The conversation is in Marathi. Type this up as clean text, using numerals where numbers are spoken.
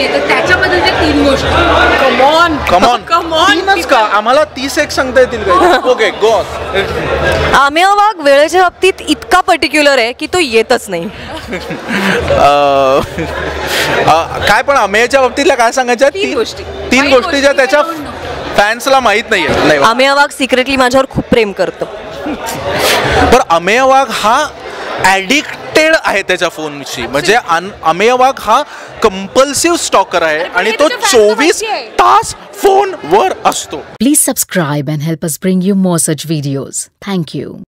नाहीये, तर त्याच्याबद्दलच्या 3 गोष्टी. कमॉन तीनच का? आम्हाला 30 एक सांगता येतील का? Okay go. अमेय वाघ वेळेच्या बाबतीत इतका पर्टिक्युलर आहे की तो येतच नाही. काय पण अमेयच्या बाबतीतल्या काय सांगायच्या? 3 गोष्टी ज्या त्याच्या फॅन्सला माहित नाहीये. अमेय वाघ सिक्रेटली माझ्यावर खूप प्रेम करतो. पण अमेय वाघ हा ॲडिक्टेड आहे त्याच्या फोनशी. म्हणजे अमेय वाघ हा कंपल्सिव्ह स्टॉकर आहे आणि तो 24 तास फोनवर असतो. Please subscribe and help us bring you more such videos. Thank you.